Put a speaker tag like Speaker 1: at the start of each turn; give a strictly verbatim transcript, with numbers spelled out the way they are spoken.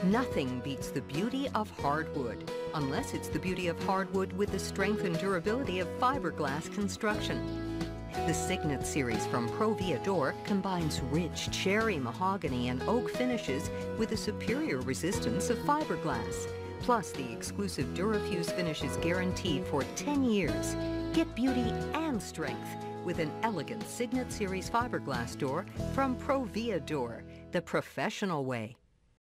Speaker 1: Nothing beats the beauty of hardwood, unless it's the beauty of hardwood with the strength and durability of fiberglass construction. The Signet series from ProVia door combines rich cherry, mahogany, and oak finishes with the superior resistance of fiberglass. Plus, the exclusive Durafuse finish is guaranteed for ten years. Get beauty and strength with an elegant Signet series fiberglass door from ProVia door, the professional way.